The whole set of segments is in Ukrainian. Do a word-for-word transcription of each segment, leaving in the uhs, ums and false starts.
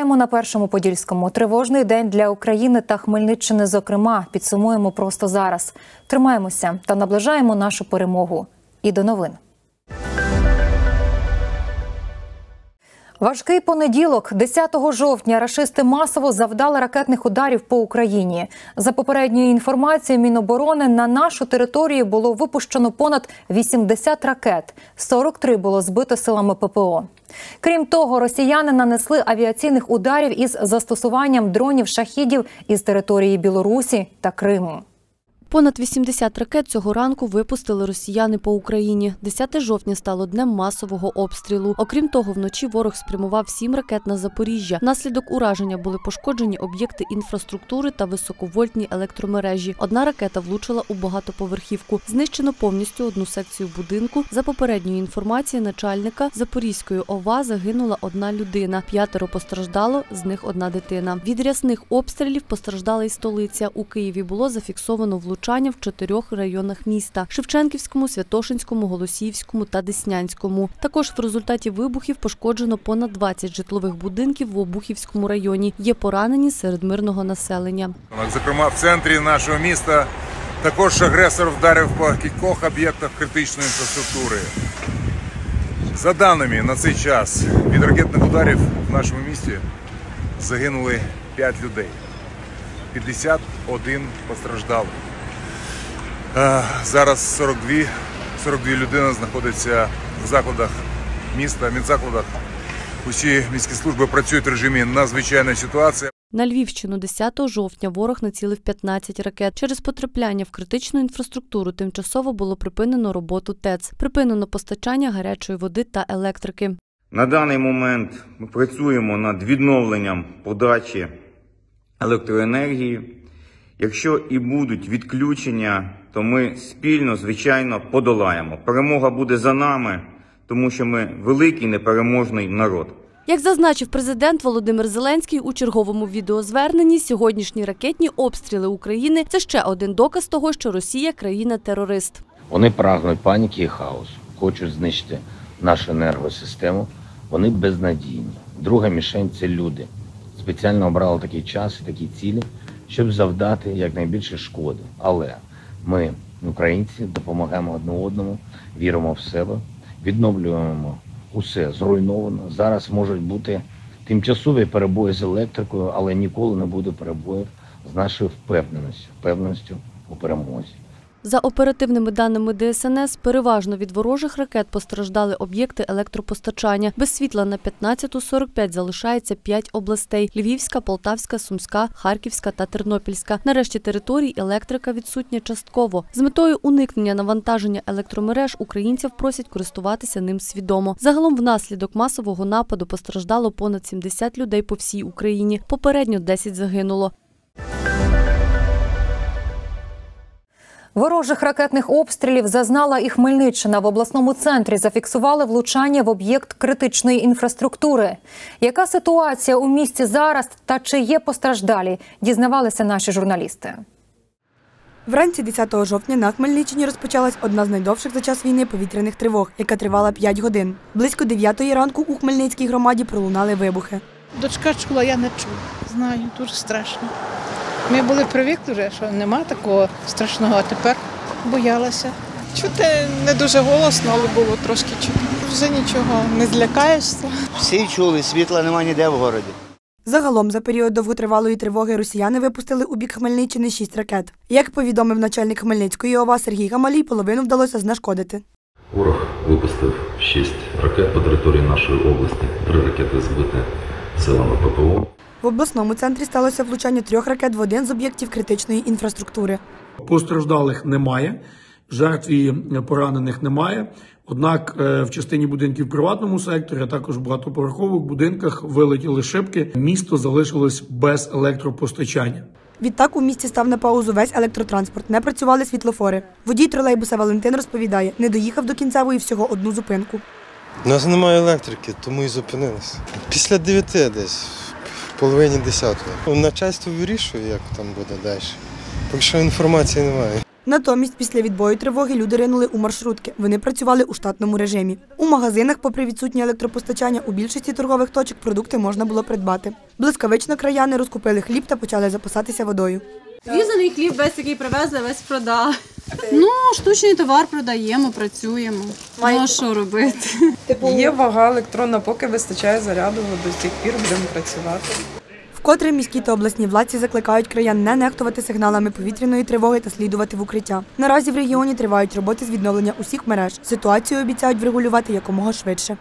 Вітаємо на Першому Подільському. Тривожний день для України та Хмельниччини, зокрема, підсумуємо просто зараз. Тримаємося та наближаємо нашу перемогу. І до новин. Важкий понеділок. десятого жовтня рашисти масово завдали ракетних ударів по Україні. За попередньою інформацією Міноборони, на нашу територію було випущено понад вісімдесят ракет. сорок три було збито силами ППО. Крім того, росіяни нанесли авіаційних ударів із застосуванням дронів-шахідів із території Білорусі та Криму. Понад вісімдесят ракет цього ранку випустили росіяни по Україні. десяте жовтня стало днем масового обстрілу. Окрім того, вночі ворог спрямував сім ракет на Запоріжжя. Внаслідок ураження були пошкоджені об'єкти інфраструктури та високовольтні електромережі. Одна ракета влучила у багатоповерхівку. Знищено повністю одну секцію будинку. За попередньою інформацією начальника Запорізької ОВА загинула одна людина. П'ятеро постраждало, з них одна дитина. Від рясних обстрілів постраждала й столиця. У Києві було зафіксовано влучання в чотирьох районах міста – Шевченківському, Святошинському, Голосіївському та Деснянському. Також в результаті вибухів пошкоджено понад двадцять житлових будинків в Обухівському районі. Є поранені серед мирного населення. Зокрема, в центрі нашого міста також агресор вдарив по кількох об'єктах критичної інфраструктури. За даними, на цей час від ракетних ударів в нашому місті загинули п'ять людей. п'ятдесят один постраждали. Зараз сорок дві, сорок дві людини знаходяться в закладах міста, медзакладах. Усі міські служби працюють в режимі надзвичайної ситуації. На Львівщину десятого жовтня ворог націлив п'ятнадцять ракет. Через потрапляння в критичну інфраструктуру тимчасово було припинено роботу ТЕЦ. Припинено постачання гарячої води та електрики. На даний момент ми працюємо над відновленням подачі електроенергії. Якщо і будуть відключення, то ми спільно, звичайно, подолаємо. Перемога буде за нами, тому що ми великий непереможний народ. Як зазначив президент Володимир Зеленський у черговому відеозверненні, сьогоднішні ракетні обстріли України – це ще один доказ того, що Росія – країна-терорист. Вони прагнуть паніки і хаосу, хочуть знищити нашу енергосистему, вони безнадійні. Друга мішень – це люди. Спеціально обрали такий час і такі цілі, щоб завдати якнайбільше шкоди. Але ми, українці, допомагаємо одне одному, віримо в себе, відновлюємо усе зруйновано. Зараз можуть бути тимчасові перебої з електрикою, але ніколи не буде перебоїв з нашою впевненістю, впевненістю у перемозі. За оперативними даними Де Ес Ен Ес, переважно від ворожих ракет постраждали об'єкти електропостачання. Без світла на п'ятнадцяту сорок п'ять залишається п'ять областей – Львівська, Полтавська, Сумська, Харківська та Тернопільська. На решті територій електрика відсутня частково. З метою уникнення навантаження електромереж українців просять користуватися ним свідомо. Загалом внаслідок масового нападу постраждало понад сімдесят людей по всій Україні. Попередньо десять загинуло. Ворожих ракетних обстрілів зазнала і Хмельниччина. В обласному центрі зафіксували влучання в об'єкт критичної інфраструктури. Яка ситуація у місті зараз та чи є постраждалі, дізнавалися наші журналісти. Вранці десятого жовтня на Хмельниччині розпочалась одна з найдовших за час війни повітряних тривог, яка тривала п'ять годин. Близько дев'ятої ранку у Хмельницькій громаді пролунали вибухи. Дочка чула, я не чула. Знаю, дуже страшно. Ми були привикли вже, що нема такого страшного, а тепер боялася. Чути не дуже голосно, але було трошки чути. Вже нічого, не злякаєшся. Всі чули, світла немає ніде в городі. Загалом за період довготривалої тривоги росіяни випустили у бік Хмельниччини шість ракет. Як повідомив начальник Хмельницької ОВА Сергій Гамалій, половину вдалося знешкодити. Ворог випустив шість ракет по території нашої області. Три ракети збиті силами ППО. В обласному центрі сталося влучання трьох ракет в один з об'єктів критичної інфраструктури. Постраждалих немає, жертв і поранених немає. Однак в частині будинків в приватному секторі, а також в багатоповерхових будинках вилетіли шибки. Місто залишилось без електропостачання. Відтак у місті став на паузу весь електротранспорт, не працювали світлофори. Водій тролейбуса Валентин розповідає, не доїхав до кінцевої всього одну зупинку. У нас немає електрики, тому і зупинилися. Після дев'яти десь, в половині десятої. Начальство вирішує, як там буде далі. Поки що інформації немає. Натомість, після відбою тривоги люди ринули у маршрутки. Вони працювали у штатному режимі. У магазинах, попри відсутнє електропостачання, у більшості торгових точок продукти можна було придбати. Блискавично краяни розкупили хліб та почали запасатися водою. Різаний хліб весь, який привезли, весь продали. Ну, штучний товар продаємо, працюємо. Ну, а що робити? Є вага електронна, поки вистачає заряду, до сих пір будемо працювати. Вкотре міські та обласні владці закликають краян не нехтувати сигналами повітряної тривоги та слідувати в укриття. Наразі в регіоні тривають роботи з відновлення усіх мереж. Ситуацію обіцяють врегулювати якомога швидше.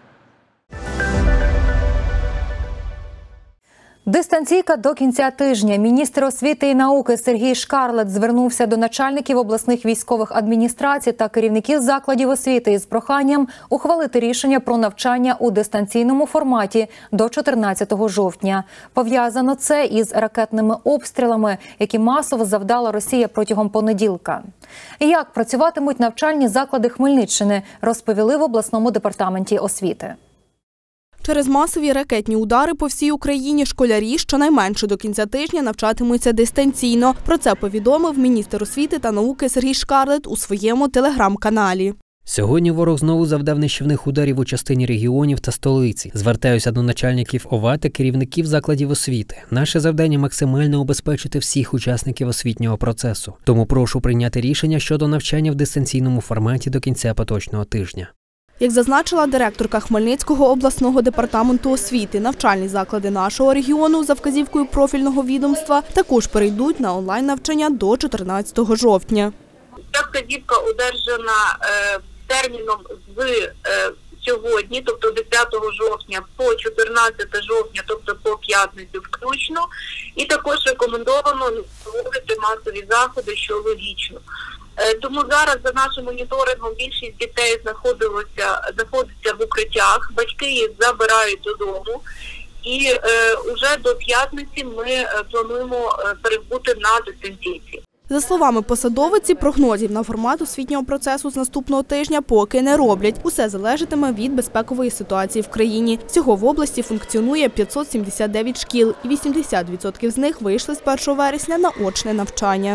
Дистанційка до кінця тижня. Міністр освіти і науки Сергій Шкарлет звернувся до начальників обласних військових адміністрацій та керівників закладів освіти із проханням ухвалити рішення про навчання у дистанційному форматі до чотирнадцятого жовтня. Пов'язано це із ракетними обстрілами, які масово завдала Росія протягом понеділка. Як працюватимуть навчальні заклади Хмельниччини, розповіли в обласному департаменті освіти. Через масові ракетні удари по всій Україні школярі щонайменше до кінця тижня навчатимуться дистанційно. Про це повідомив міністр освіти та науки Сергій Шкарлет у своєму телеграм-каналі. Сьогодні ворог знову завдав нищівних ударів у частині регіонів та столиці. Звертаюся до начальників ОВА та керівників закладів освіти. Наше завдання – максимально убезпечити всіх учасників освітнього процесу. Тому прошу прийняти рішення щодо навчання в дистанційному форматі до кінця поточного тижня. Як зазначила директорка Хмельницького обласного департаменту освіти, навчальні заклади нашого регіону за вказівкою профільного відомства також перейдуть на онлайн-навчання до чотирнадцятого жовтня. Ця вказівка одержана е, терміном з е, сьогодні, тобто десятого жовтня по чотирнадцяте жовтня, тобто по п'ятницю включно, і також рекомендовано не проводити масові заходи, що логічно. Тому зараз за нашим моніторингом більшість дітей знаходилося, знаходиться в укриттях, батьки їх забирають додому і е, вже до п'ятниці ми плануємо перебути на дистанційці. За словами посадовиці, прогнозів на формат освітнього процесу з наступного тижня поки не роблять. Усе залежатиме від безпекової ситуації в країні. Всього в області функціонує п'ятсот сімдесят дев'ять шкіл, і вісімдесят відсотків з них вийшли з першого вересня на очне навчання.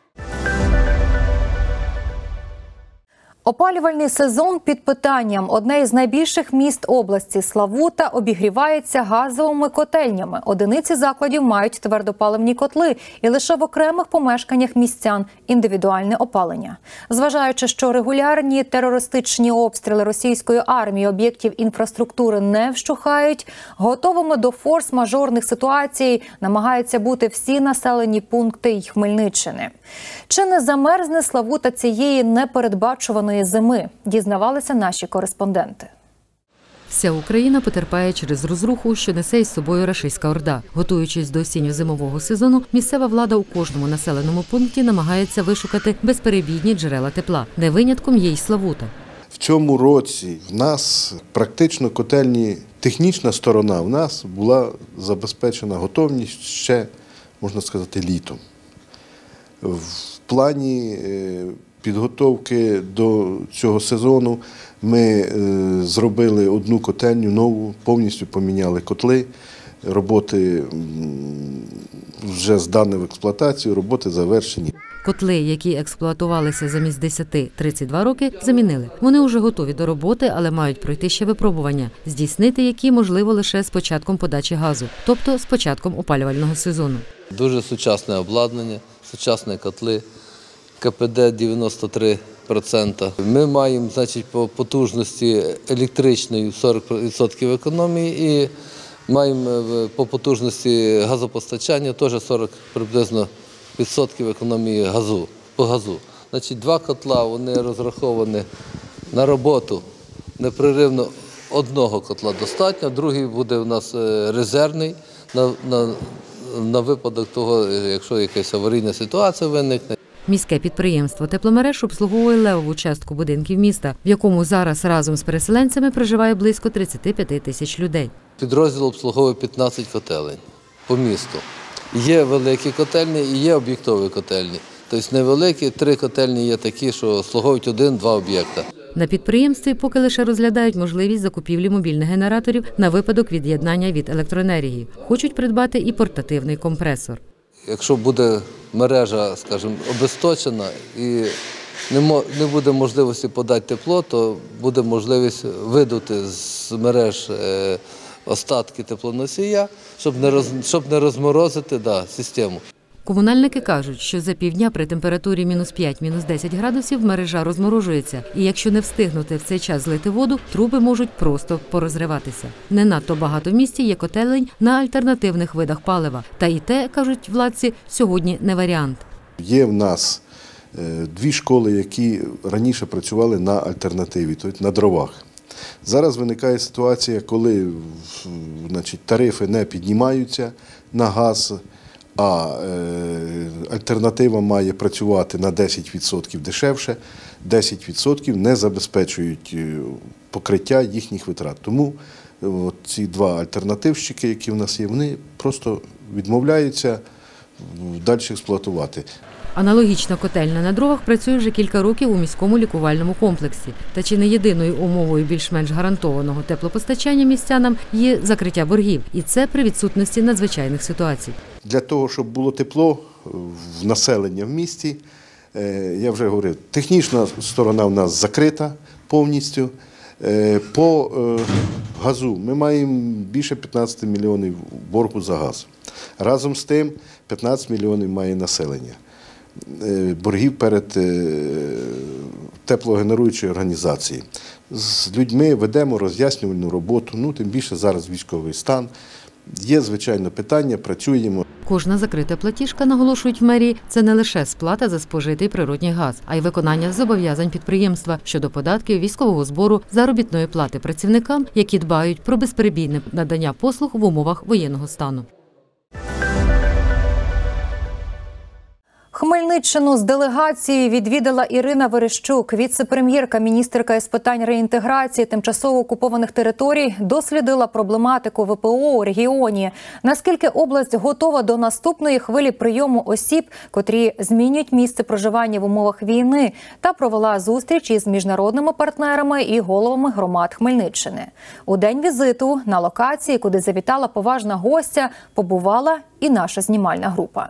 Опалювальний сезон під питанням. Одне із найбільших міст області – Славута – обігрівається газовими котельнями. Одиниці закладів мають твердопаливні котли і лише в окремих помешканнях містян – індивідуальне опалення. Зважаючи, що регулярні терористичні обстріли російської армії об'єктів інфраструктури не вщухають, готовими до форс-мажорних ситуацій намагаються бути всі населені пункти й Хмельниччини. Чи не замерзне Славута цієї непередбачуваної зими, дізнавалися наші кореспонденти. Вся Україна потерпає через розруху, що несе із собою рашистська орда. Готуючись до осінньо-зимового сезону, місцева влада у кожному населеному пункті намагається вишукати безперебійні джерела тепла. Не винятком є й Славута. В цьому році в нас практично котельні, технічна сторона в нас була забезпечена готовність ще, можна сказати, літом. В плані підготовки до цього сезону ми зробили одну котельню нову, повністю поміняли котли, роботи вже здані в експлуатацію, роботи завершені. Котли, які експлуатувалися замість десяти - тридцять два роки, замінили. Вони вже готові до роботи, але мають пройти ще випробування, здійснити які можливо лише з початком подачі газу, тобто з початком опалювального сезону. Дуже сучасне обладнання, сучасні котли, ка пе де дев'яносто три відсотки. Ми маємо, значить, по потужності електричної сорок відсотків економії і маємо по потужності газопостачання теж сорок приблизно відсотків економії газу, по газу. Значить, два котла, вони розраховані на роботу непреривно одного котла достатньо, другий буде у нас резервний на, на, на випадок того, якщо якась аварійна ситуація виникне. Міське підприємство «Тепломереж» обслуговує левову частку будинків міста, в якому зараз разом з переселенцями проживає близько тридцять п'ять тисяч людей. Підрозділ обслуговує п'ятнадцять котелень по місту. Є великі котельні і є об'єктові котельні. Тобто невеликі, три котельні є такі, що обслуговують один-два об'єкта. На підприємстві поки лише розглядають можливість закупівлі мобільних генераторів на випадок від'єднання від електроенергії. Хочуть придбати і портативний компресор. Якщо буде мережа, скажімо, обесточена і не буде можливості подати тепло, то буде можливість видути з мереж остатки теплоносія, щоб не, роз, щоб не розморозити да, систему. Комунальники кажуть, що за півдня при температурі мінус п'ять - мінус десять градусів мережа розморожується. І якщо не встигнути в цей час злити воду, труби можуть просто порозриватися. Не надто багато в місті є котелень на альтернативних видах палива. Та і те, кажуть владці, сьогодні не варіант. Є в нас дві школи, які раніше працювали на альтернативі, тобто на дровах. Зараз виникає ситуація, коли значить, тарифи не піднімаються на газ, а е, альтернатива має працювати на десять відсотків дешевше, десять відсотків не забезпечують покриття їхніх витрат. Тому от, ці два альтернативщики, які в нас є, вони просто відмовляються далі експлуатувати. Аналогічна котельня на дровах працює вже кілька років у міському лікувальному комплексі. Та чи не єдиною умовою більш-менш гарантованого теплопостачання містянам є закриття боргів. І це при відсутності надзвичайних ситуацій. Для того, щоб було тепло в населення в місті, я вже говорив, технічна сторона в нас закрита повністю. По газу ми маємо більше п'ятнадцять мільйонів боргу за газ. Разом з тим п'ятнадцять мільйонів має населення. Боргів перед теплогенеруючою організацією. З людьми ведемо роз'яснювальну роботу, ну тим більше зараз військовий стан. Є, звичайно, питання, працюємо. Кожна закрита платіжка, наголошують в мерії, це не лише сплата за спожитий природній газ, а й виконання зобов'язань підприємства щодо податків, військового збору, заробітної плати працівникам, які дбають про безперебійне надання послуг в умовах воєнного стану. Хмельниччину з делегацією відвідала Ірина Верещук. Віце-прем'єрка, міністерка із питань реінтеграції тимчасово окупованих територій, дослідила проблематику ВПО у регіоні. Наскільки область готова до наступної хвилі прийому осіб, котрі змінюють місце проживання в умовах війни, та провела зустріч із міжнародними партнерами і головами громад Хмельниччини. У день візиту на локації, куди завітала поважна гостя, побувала і наша знімальна група.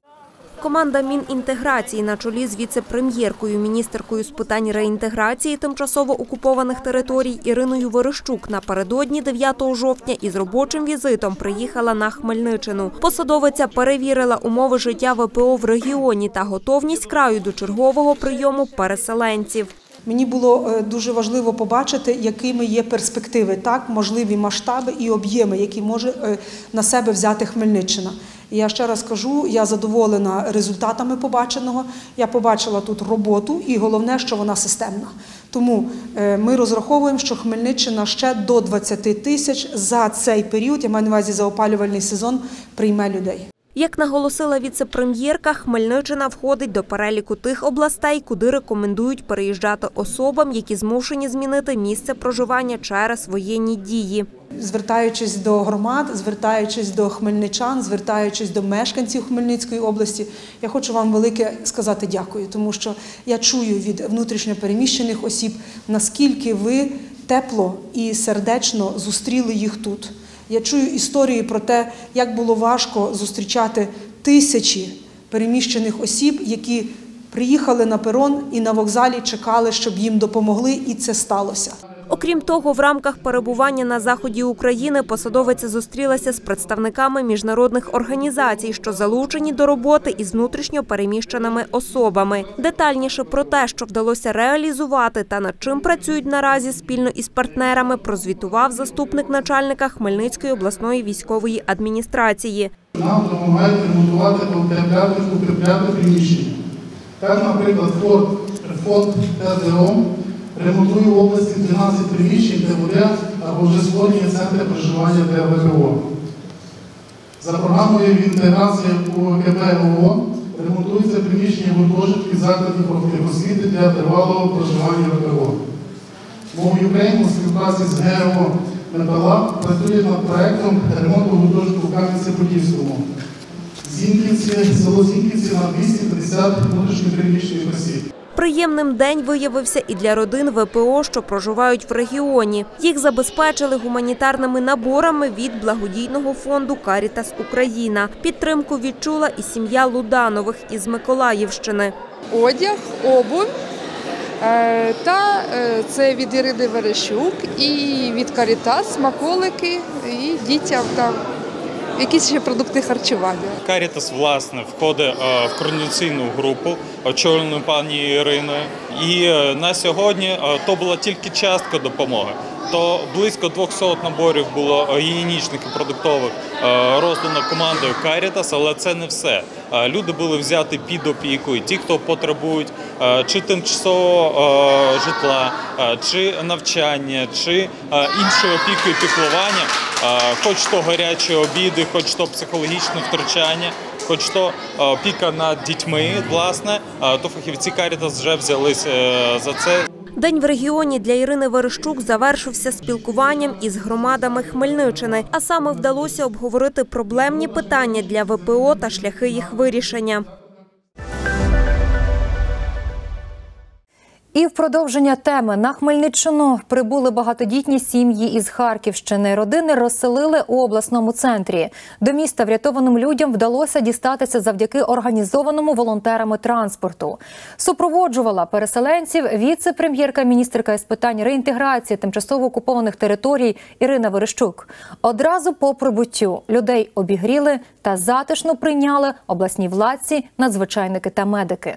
Команда Мінінтеграції на чолі з віце-прем'єркою, міністеркою з питань реінтеграції тимчасово окупованих територій Іриною Верещук напередодні дев'ятого жовтня із робочим візитом приїхала на Хмельниччину. Посадовиця перевірила умови життя ВПО в регіоні та готовність краю до чергового прийому переселенців. Мені було дуже важливо побачити, якими є перспективи, так, можливі масштаби і об'єми, які може на себе взяти Хмельниччина. І я ще раз кажу, я задоволена результатами побаченого, я побачила тут роботу і головне, що вона системна. Тому ми розраховуємо, що Хмельниччина ще до двадцяти тисяч за цей період, я маю на увазі за опалювальний сезон, прийме людей. Як наголосила віце-прем'єрка, Хмельниччина входить до переліку тих областей, куди рекомендують переїжджати особам, які змушені змінити місце проживання через воєнні дії. Звертаючись до громад, звертаючись до хмельничан, звертаючись до мешканців Хмельницької області, я хочу вам велике сказати дякую, тому що я чую від внутрішньо переміщених осіб, наскільки ви тепло і сердечно зустріли їх тут. Я чую історії про те, як було важко зустрічати тисячі переміщених осіб, які приїхали на перон і на вокзалі чекали, щоб їм допомогли, і це сталося. Окрім того, в рамках перебування на заході України посадовиця зустрілася з представниками міжнародних організацій, що залучені до роботи із внутрішньо переміщеними особами. Детальніше про те, що вдалося реалізувати та над чим працюють наразі спільно із партнерами, прозвітував заступник начальника Хмельницької обласної військової адміністрації. Нам допомагають ремонтувати, укріпляти, укріпляти приміщення. Так, наприклад, фонд ТЗО ремонтує в області дванадцять приміщень, де буде або вже створені центри проживання для ВПО. За програмою інтеграції у КП ООН ремонтується приміщення гуртожитків закладів профтехосвіти для тривалого проживання ВПО. Мов Україна у співпраці з ГЕО «Металаб» працює над проєктом ремонту гуртожитку в Кам'янці-Подільському. Зіньківці, село Зіньківці на двісті п'ятдесят внутрішньо переміщених осіб. Приємним день виявився і для родин ве пе о, що проживають в регіоні. Їх забезпечили гуманітарними наборами від благодійного фонду «Карітас Україна». Підтримку відчула і сім'я Луданових із Миколаївщини. Одяг, обувь, та це від Ірини Верещук і від «Карітас», смаколики і дітям там якісь ще продукти харчування. «Карітас», власне, входить в координаційну групу, очолену пані Іриною. І на сьогодні то була тільки частка допомоги. То близько двохсот наборів було гігієнічних і продуктових роздано командою «Карітас», але це не все. Люди були взяті під опіку, і ті, хто потребують чи тимчасового житла, чи навчання, чи іншої опіки і піклування, хоч то гарячі обіди, хоч то психологічне втручання, хоч то опіка над дітьми, власне, то фахівці «Карітас» вже взялись за це. День в регіоні для Ірини Верещук завершився спілкуванням із громадами Хмельниччини, а саме вдалося обговорити проблемні питання для ве пе о та шляхи їх вирішення. І в продовження теми на Хмельниччину прибули багатодітні сім'ї із Харківщини. Родини розселили у обласному центрі. До міста врятованим людям вдалося дістатися завдяки організованому волонтерами транспорту. Супроводжувала переселенців віце-прем'єрка міністерка із питань реінтеграції тимчасово окупованих територій Ірина Верещук. Одразу по прибуттю людей обігріли та затишно прийняли обласні владці, надзвичайники та медики.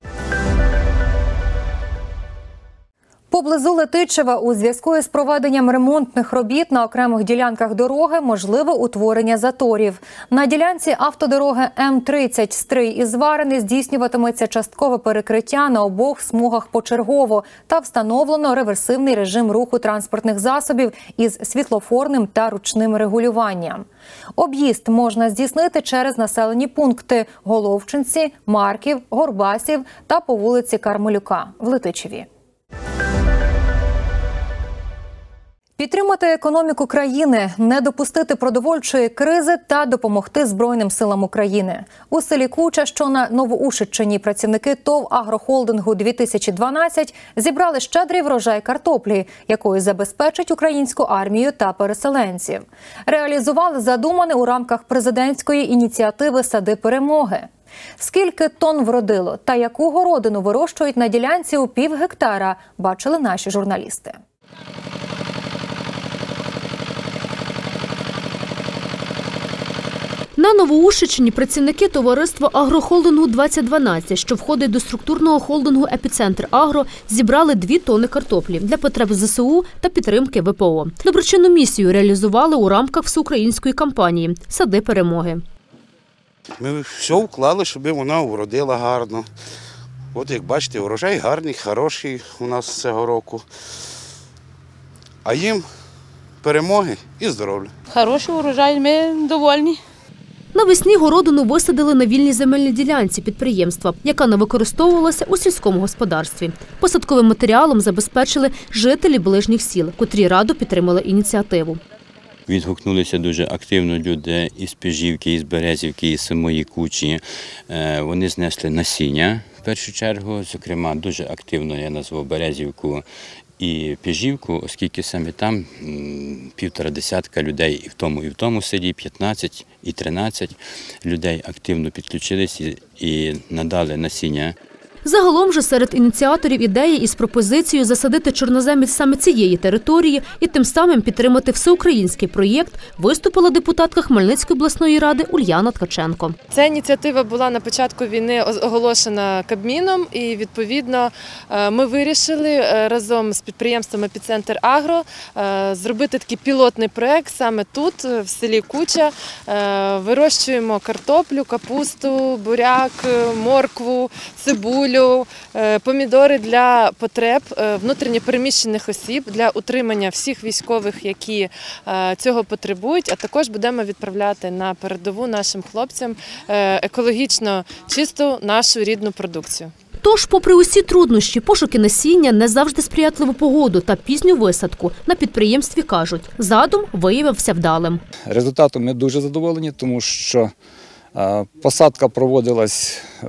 Поблизу Летичева у зв'язку із проведенням ремонтних робіт на окремих ділянках дороги можливе утворення заторів. На ділянці автодороги М тридцять Стрий із Варени здійснюватиметься часткове перекриття на обох смугах почергово та встановлено реверсивний режим руху транспортних засобів із світлофорним та ручним регулюванням. Об'їзд можна здійснити через населені пункти Головчинці, Марків, Горбасів та по вулиці Кармелюка в Летичеві. Підтримати економіку країни, не допустити продовольчої кризи та допомогти Збройним силам України. У селі Куча, що на Новоушиччині, працівники ТОВ «Агрохолдингу дві тисячі дванадцять» зібрали щедрий врожай картоплі, якою забезпечать українську армію та переселенців. Реалізували задумане у рамках президентської ініціативи «Сади перемоги». Скільки тонн вродило та яку городину вирощують на ділянці у пів гектара, бачили наші журналісти. На Новоушиччині працівники товариства «Агрохолдингу двадцять дванадцять», що входить до структурного холдингу «Епіцентр Агро», зібрали дві тонни картоплі для потреб зе се у та підтримки ве пе о. Доброчинну місію реалізували у рамках всеукраїнської кампанії «Сади перемоги». Ми все вклали, щоб вона уродила гарно. От як бачите, урожай гарний, хороший у нас цього року. А їм перемоги і здоров'я. Хороший урожай, ми довольні. Навесні городину висадили на вільній земельній ділянці підприємства, яка не використовувалася у сільському господарстві. Посадковим матеріалом забезпечили жителі ближніх сіл, котрі радо підтримали ініціативу. Відгукнулися дуже активно люди із Піжівки, із Березівки, із самої Кучі. Вони знесли насіння в першу чергу, зокрема дуже активно я назвав Березівку і Піжівку, оскільки саме там півтора десятка людей і в тому, і в тому селі, п'ятнадцять і тринадцять людей активно підключилися і надали насіння. Загалом же серед ініціаторів ідеї із пропозицією засадити чорноземець саме цієї території і тим самим підтримати всеукраїнський проєкт виступила депутатка Хмельницької обласної ради Ульяна Ткаченко. Ця ініціатива була на початку війни оголошена Кабміном і, відповідно, ми вирішили разом з підприємством «Епіцентр Агро» зробити такий пілотний проєкт саме тут, в селі Куча. Вирощуємо картоплю, капусту, буряк, моркву, цибулю, помідори для потреб внутрішньопереміщених осіб, для утримання всіх військових, які цього потребують, а також будемо відправляти на передову нашим хлопцям екологічно чисту нашу рідну продукцію. Тож, попри усі труднощі, пошуки насіння, не завжди сприятливу погоду та пізню висадку, на підприємстві кажуть, задум виявився вдалим. Результатом ми дуже задоволені, тому що посадка проводилась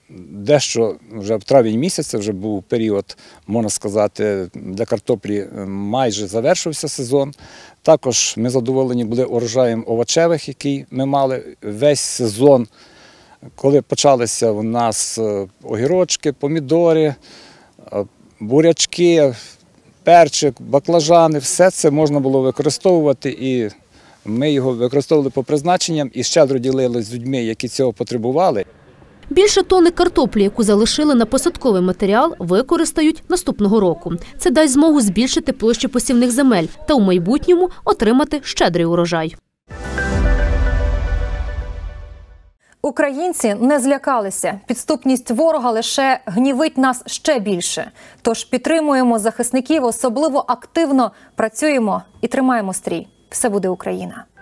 дещо вже в травень місяці вже був період, можна сказати, для картоплі майже завершився сезон. Також ми задоволені були урожаєм овочевих, який ми мали весь сезон. Коли почалися у нас огірочки, помідори, бурячки, перчик, баклажани, все це можна було використовувати, і ми його використовували по призначенням і щедро ділили з людьми, які цього потребували. Більше тонни картоплі, яку залишили на посадковий матеріал, використають наступного року. Це дасть змогу збільшити площу посівних земель та у майбутньому отримати щедрий урожай. Українці не злякалися. Підступність ворога лише гнівить нас ще більше. Тож підтримуємо захисників, особливо активно працюємо і тримаємо стрій. Все буде Україна.